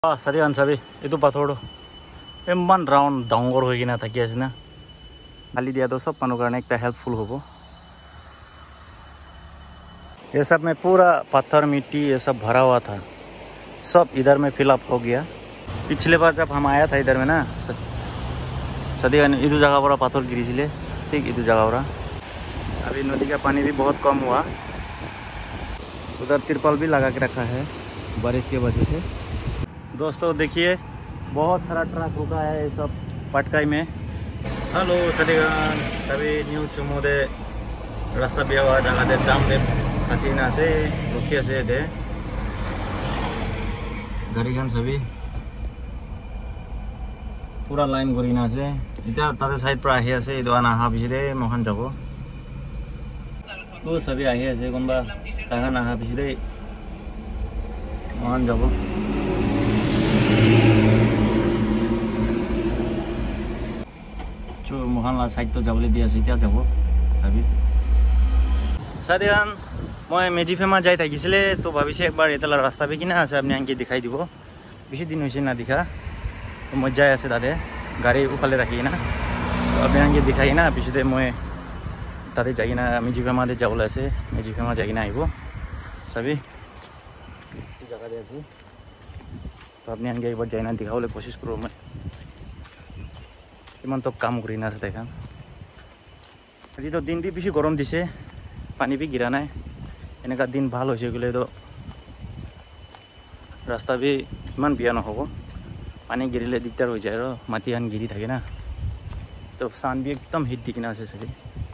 সাদিগান চাবি এইটো পাথৰটো ইমান ৰাউণ্ড ডাঙৰ হৈ কিনে থাকি আছে না खाली दिया तो सब मानों कारण एक हेल्पफुल हो। ये सब में पूरा पत्थर मिट्टी ये सब भरा हुआ था, सब इधर में फिलअप हो गया। पिछले बार जब हम आया था इधर में ना सदी इधर जगह पर पत्थर गिरी चले ठीक इधर जगह पर। अभी नदी का पानी भी बहुत कम हुआ, उधर तिरपाल भी लगा के रखा है बारिश की वजह से। दोस्तों देखिए बहुत सारा ट्रक रुका है ये सब पटकाई में। हेलो सदिगान सभी न्यू चुमोदे रास्ता बिया हुआ जगह दे जाम दे हसीना से रुकिया से दे गाड़ी खान सभी पूरा लाइन करीना से इतना ताते साइड पर आही আছে इधर आना हा बिछे दे मोहन जाबो वो सभी आही আছে कोनबा तागा ना हा बिछे दे मोहन जाबो। मोहनला साइड तो जाबले दिया इतना যাব भाभी सादिगान मैं मेजिफेमा जाई থাকিছিলে तो भाविसे एक बार एतला रास्ता पे किना আছে আপনি आंके दिखाई দিব बेसी दिन होइसे ना दिखा तो मैं जाय আছে दादे गाड़ी उफाले राखी ना तो আপনি आंके दिखाई ना पिछे मैं ताते जाई ना मेजिफेमा दे जाबले আছে मेजिफेमा जाई ना आइबो सभी जगह दे আছে तो আপনি आंके एक बार जाई ना दिखाबले कोशिश करो मैं इमान तो काम करी ना देखा। आज तो दिन भी बेसि गरम दिसे पानी भी गिरा ना एनेका दिन ভাল হৈছে গলে तो रास्ता भी इमान बिया নহব पानी गिरिले दिगदार हो जाए माटी आन गिरी থাকে ना तो सान भी एकदम हिट दिखना আছে सभी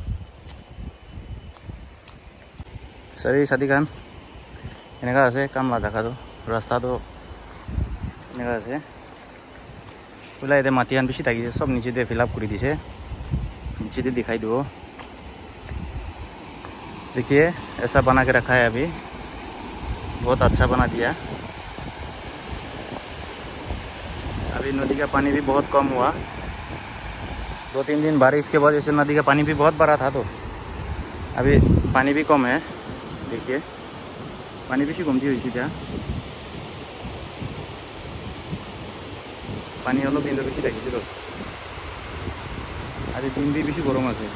सरी साथी खान एनेका আছে काम ला দেখা तो रास्ता तो एनेका আছে बोला इधर माटियान बेसि थी सब नीचे दे फिलअप कर दी नीचे दे दिखाई दो। देखिए ऐसा बना के रखा है अभी बहुत अच्छा बना दिया। अभी नदी का पानी भी बहुत कम हुआ, 2-3 दिन बारिश के वजह से नदी का पानी भी बहुत बड़ा था तो अभी पानी भी कम है। देखिए पानी बेसि कमती हुई थी क्या पानी अलग दिन बेसि थी आज दिन भी बेसि गरम আছে।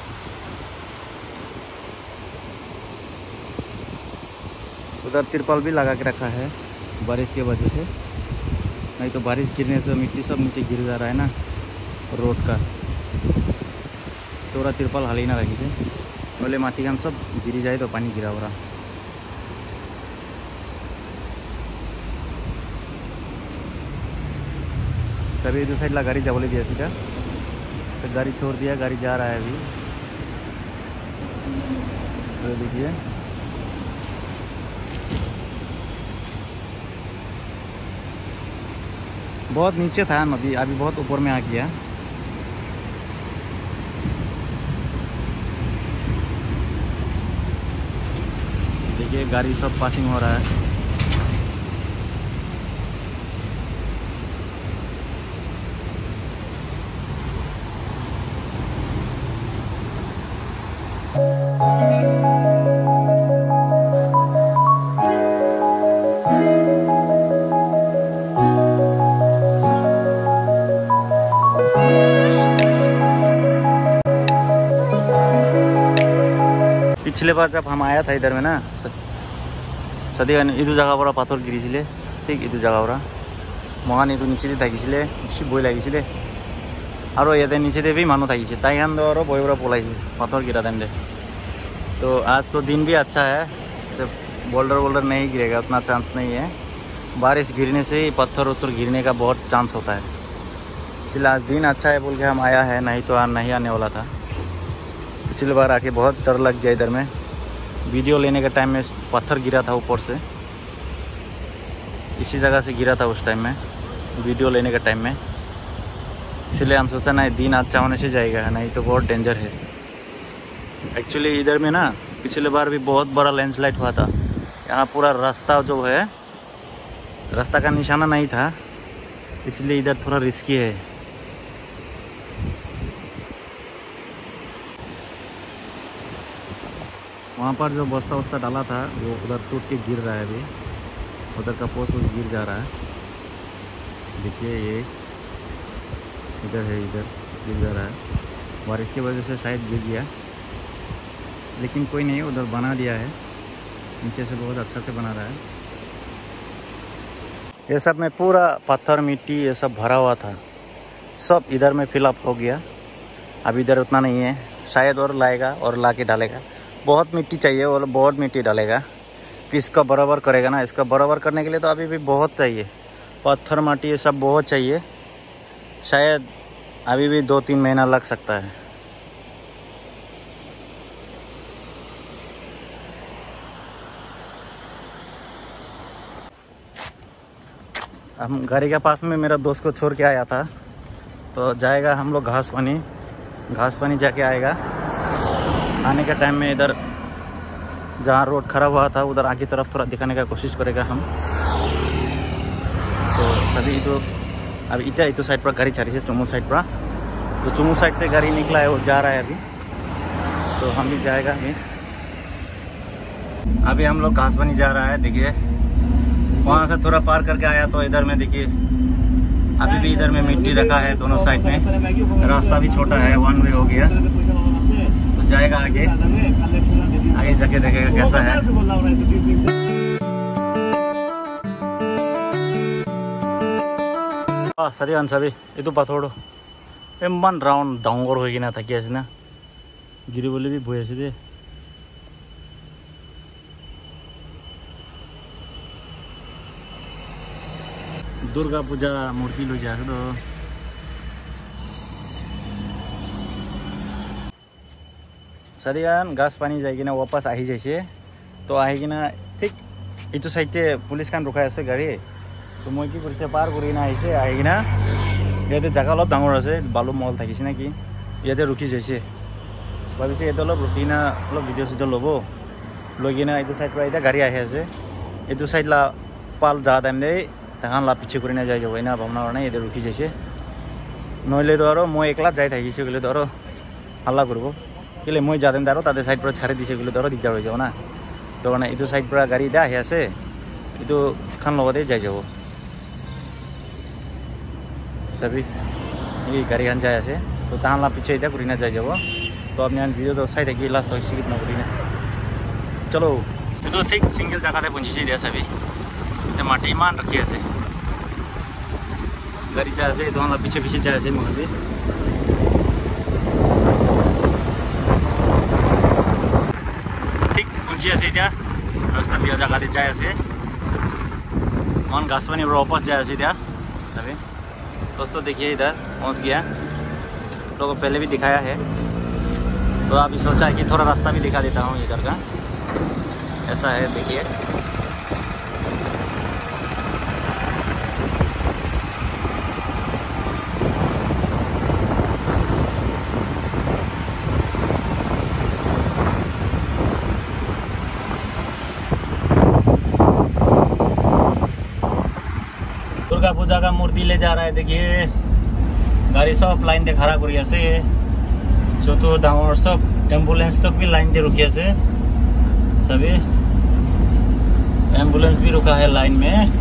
उधर तिरपाल भी लगा के रखा है बारिश की वजह से, नहीं तो बारिश गिरने से मिट्टी सब नीचे गिर जा रहा है ना रोड का थोड़ा तिरपाल हाल ही ना रखी थे बोले माटी खान सब गिरी जाए तो पानी गिरा भरा। तभी इधर साइड ला गाड़ी जाबले दिया सीधा तो गाड़ी छोड़ दिया, गाड़ी जा रहा है अभी तो देखिए बहुत नीचे था नदी अभी बहुत ऊपर में आ गया। देखिए गाड़ी सब पासिंग हो रहा है। पिछले बार जब हम आया था इधर में ना सदिगान इधर जगह पर पत्थर गिरी चले ठीक इधर जगह पर महान इधर नीचे थी बेसि भय लगे और ये नीचे भी मानु थी तैखान और भय पलाई पत्थर गिरा टाइम दे। तो आज तो दिन भी अच्छा है, सब बोल्डर नहीं गिरेगा उतना चांस नहीं है। बारिश गिरने से ही पत्थर उत्थर गिरने का बहुत चांस होता है, इसलिए आज दिन अच्छा है बोल के हम आया है, नहीं तो नहीं आने वाला था। पिछली बार आके बहुत डर लग गया इधर में, वीडियो लेने के टाइम में पत्थर गिरा था ऊपर से, इसी जगह से गिरा था उस टाइम में वीडियो लेने के टाइम में। इसलिए हम सोचा नहीं दिन अच्छा होने से जाएगा, नहीं तो बहुत डेंजर है। एक्चुअली इधर में ना पिछले बार भी बहुत बड़ा लैंडस्लाइड हुआ था, यहाँ पूरा रास्ता जो है रास्ता का निशाना नहीं था, इसलिए इधर थोड़ा रिस्की है। वहाँ पर जो बस्ता वस्ता डाला था वो उधर टूट के गिर रहा है, अभी उधर का पोस्ट गिर जा रहा है। देखिए ये इधर है, इधर गिर जा रहा है। बारिश की वजह से शायद गिर गया, लेकिन कोई नहीं, उधर बना दिया है, नीचे से बहुत अच्छा से बना रहा है। ये सब में पूरा पत्थर मिट्टी ये सब भरा हुआ था, सब इधर में फिलअप हो गया। अब इधर उतना नहीं है, शायद और लाएगा और ला के डालेगा। बहुत मिट्टी चाहिए, और बहुत मिट्टी डालेगा, फिर इसका बराबर करेगा ना। इसका बराबर करने के लिए तो अभी भी बहुत चाहिए, पत्थर माटी ये सब बहुत चाहिए। शायद अभी भी 2-3 महीना लग सकता है। हम गाड़ी के पास में मेरा दोस्त को छोड़ के आया था, तो जाएगा हम लोग घास पानी जाके आएगा। आने के टाइम में इधर जहाँ रोड खराब हुआ था उधर आगे तरफ थोड़ा दिखाने का कोशिश करेगा हम। तो सभी तो अभी इतना साइड पर गाड़ी चली है, चुमू साइड पर। तो चुमू साइड से गाड़ी निकला है, वो जा रहा है अभी, तो हम भी जाएगा। अभी हम लोग घास पानी जा रहा है। देखिए वहाँ से थोड़ा पार करके आया तो इधर में देखिए अभी भी इधर में मिट्टी रखा है दोनों साइड में। रास्ता भी छोटा है, 1 वे हो गया, तो जाएगा आगे जाके देखेगा कैसा है। साथी सभी ये पाथर इमान राउंड डांगर हो किना थकी आसे ना, गिरिबले भी भय आसे दे। दुर्गा पूजा मूर्ति लो जा तो साथीगान घास पानी जाइकिना वापस आहि जाइसे। तो आहिकिना ठीक इटु साइडे पुलिस खान रखाइ आछे गाड़ी। तो मैं कि करिसे पार करिना आहिकिना याते जागा अलप डांगर आछे, बालु मल थाकिसे ना कि याते रुखि जाइसे। भाबिसे याते अलप रुखिना अलप भिडिओ सिडिओ लबो, लगिना इटु साइड पर गाड़ी आहि आछे। इटु साइड ला पाल जा टाइमले तहान ला पिछे करिना जाय जाबो ना भावना करना याते रुखि जाइसे। नहले तो आरो मैं एकला जाय थाकिसे गले तो आरो हल्ला करबो, केले मैं जादेम दारो ताते साइड पर छाड़े दिसे गले तो आरो दिगदार हो जाबो ना। तो माने इटु साइड पर गाड़ी दे आहि आछे, इटु खान लगते जाय जाबो। सभी ये गाड़ी खान जाय आछे, तो तहान ला पिछे इटा करिना जाय जाबो। तो अपने भिडिओ तो साइड थाकि लास्ट तक स्किप नकरिना। चलो इटु ठीक सिंगल जगह पहुंचिसे दिया सभी माटी इमान रखी आछे, गाड़ी जाय आछे, तो पीछे पीछे जाय आछे महबी। ठीक पहुंची आछे इटा रास्ता दिया जगह जाय आछे। मन घास पानी वापस जाय आछे इटा सभी। दोस्तों देखिए इधर पहुंच गया, लोगों को पहले भी दिखाया है, तो अभी सोचा है कि थोड़ा रास्ता भी दिखा देता हूँ इधर का। ऐसा है देखिए, दुर्गा पूजा का मूर्ति ले जा रहा है। देखिए गाड़ी सब लाइन दे खड़ा करी आछे, चतुर डांगर सब एम्बुलेंस तक भी लाइन दे रुकी आछे। सभी एम्बुलेंस भी रुका है लाइन में।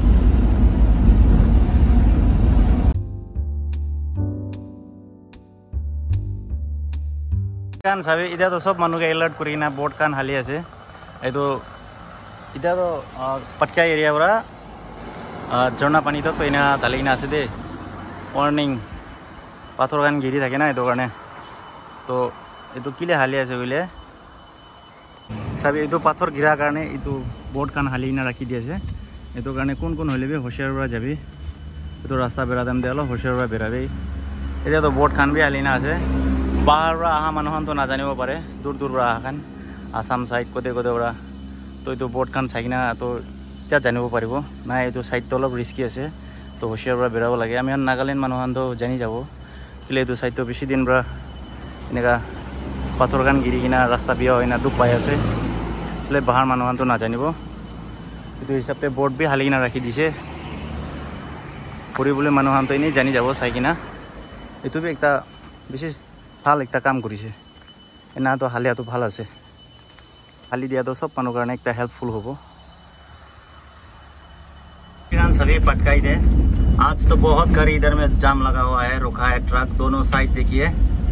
सभी इधर तो सब मानुके एलार्ट करिना बोर्ड कान हाली आछे। तो इधर तो पटका एरिया पूरा झरना पानी तक तो इना ढालिना आछे दे, वार्निंग पाथर कान गिरी थाके ना एतो कारणे। तो ये किले हाली आछे बोले सभी ये पाथर गिरा कारणे ये बोर्ड कान हालिना राखी दी आछे। एतो कारणे कोन कोन हले होशियार जाबी, ये रास्ता बेरादाम दे अलप होशियार बेराबी। एतिया तो बोर्ड खान भी हालिना आछे। बाहर अहा मानुहन तो नाजानिब पारे, दूर दूर अहा खान आसाम साइड कदे कदे तो ये बोर्ड खान चाइना तो क्या जानिब पारिब ना। ये साइड तो अलप रिस्की आछे, तो होशियार बेराब लागे। आमी नागालैंड मानुहन तो जानी जाब कि ये साइड तो बेसि दिन एनेका पाथर कान गिरी किना रास्ता बिया होना दुख पाई आछे। बाहर मानुहन तो नाजानिब, ये हिसाबते बोर्ड भी हाली किना राखी दिसे। फुरिबले मानुहन तो इनेই जानी जाब चाई किना। ये भी एक बेसि ভাল एक काम करिছে, एना तो हालिया तो ভাল आछे। हाली दिया तो सब मानुर कारणे एक हेल्पफुल हबो। सभी पटकाई दे आज तो बहुत गाड़ी इधर में जाम लगा हुआ है, रुका है ट्रक दोनों साइड। देखिए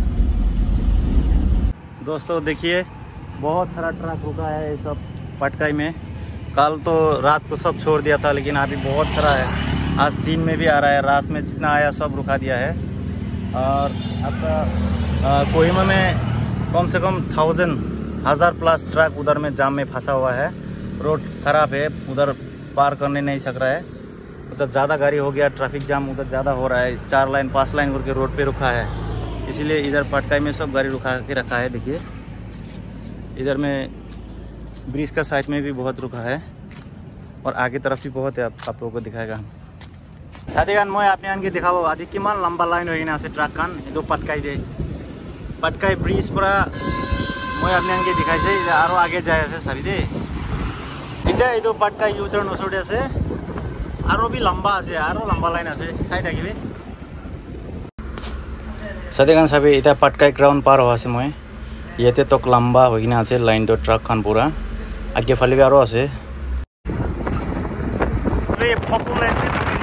दोस्तों, देखिए बहुत सारा ट्रक रुका है ये सब पटकाई में। कल तो रात को सब छोड़ दिया था, लेकिन अभी बहुत सारा है। आज दिन में भी आ रहा है, रात में जितना आया सब रुका दिया है। और आपका कोहिमा में कम से कम 1000 प्लस ट्रक उधर में जाम में फंसा हुआ है। रोड खराब है, उधर पार करने नहीं सक रहा है। उधर ज़्यादा गाड़ी हो गया, ट्रैफिक जाम उधर ज़्यादा हो रहा है। 4 लाइन 5 लाइन करके रोड पे रुका है, इसीलिए इधर पटकाई में सब गाड़ी रुका के रखा है। देखिए इधर में ब्रिज का साइड में भी बहुत रुका है, और आगे तरफ भी बहुत है। आप लोगों को दिखाएगा हम साथीगान। मैं आपने आनके दिखाबो आज किमान लंबा लाइन होइना আছে ट्रक खान एदो पटकाई दे पटकाई ब्रिज पूरा मैं आपने आनके दिखाइছে आरो आगे जाय আছে साबी दे इटा एदो पटकाई यू टर्न ओसोडे আছে आरो भी लंबा আছে आरो लंबा लाइन আছে साइड आगिबे साथीगान साबे इटा पटकाई ग्राउंड पार होआ আছে মই येते तक लंबा होइना আছে लाइन तो ट्रक खान पूरा आगे फाले भी आरो আছে रे पॉपुलर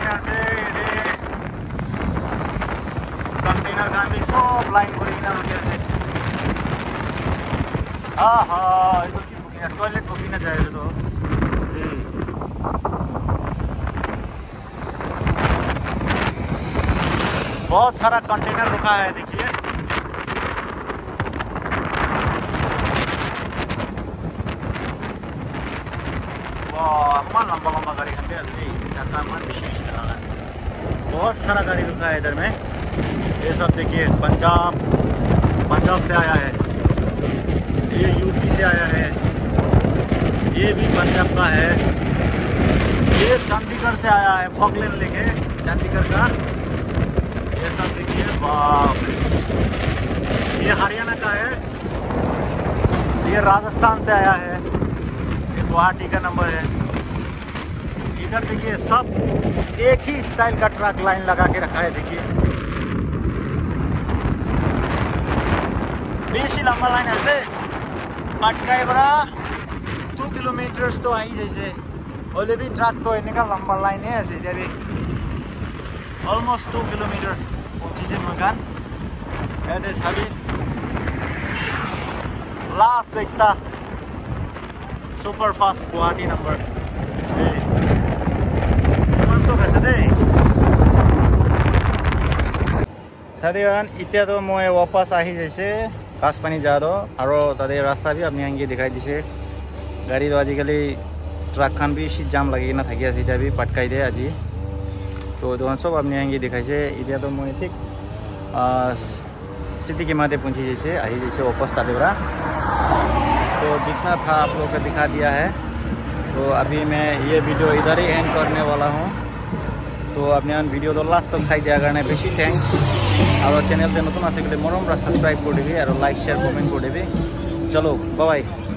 कंटेनर खान भी सब लाइन बुकिना रुकिया से आहा इधर की बुकिना टॉयलेट बुकिना जाए तो बहुत सारा कंटेनर रुका है। देखिए वाह लंबा लंबा गाड़ी खंडे चक्का मन विशेष बहुत सारा गाड़ी रुका है इधर में। ये सब देखिए पंजाब से आया है, ये यूपी से आया है, ये भी पंजाब का है, ये चंडीगढ़ से आया है फॉकलैंड लेके चंडीगढ़ का। ये सब देखिए बाप, ये हरियाणा का है, ये राजस्थान से आया है, ये गुवाहाटी का नंबर है। इधर देखिए सब एक ही स्टाइल का ट्रक लाइन लगा के रखा है। देखिए बेसी लंबा लाइन है पटकाई बड़ा 2 किलोमीटर तो आई जैसे और भी ट्रक तो इनका लंबा लाइन है ऐसे भी ऑलमोस्ट 2 किलोमीटर पहुंची से मकान ऐसे सभी last Ekta super fast Guwahati number तो कैसे दे साथीगण इतना तो मैं वापस आही जैसे कासपानी जा दो और तादे रास्ता भी अपनी आगे दिखाई दिसे गाड़ी तो आजिकल ट्रक खान भी जाम लगे ना थकी आसे भी पटकाई दे आज तो सब अपनी आगे दिखाई इतना तो मैं ठीक सिटी के माते पहुँची जैसे आई जैसे वापस तादे तो जितना था आप लोग को दिखा दिया है। तो अभी मैं ये वीडियो इधर ही एंड करने वाला हूँ। तो अपने वीडियो तो लास्ट तक चाई दिया कारण बेसि थैंक्स और चैनल नतून आसे मरम सब्सक्राइब कर देवी और लाइक शेयर कमेंट कर देवी। चलो बाय बाय।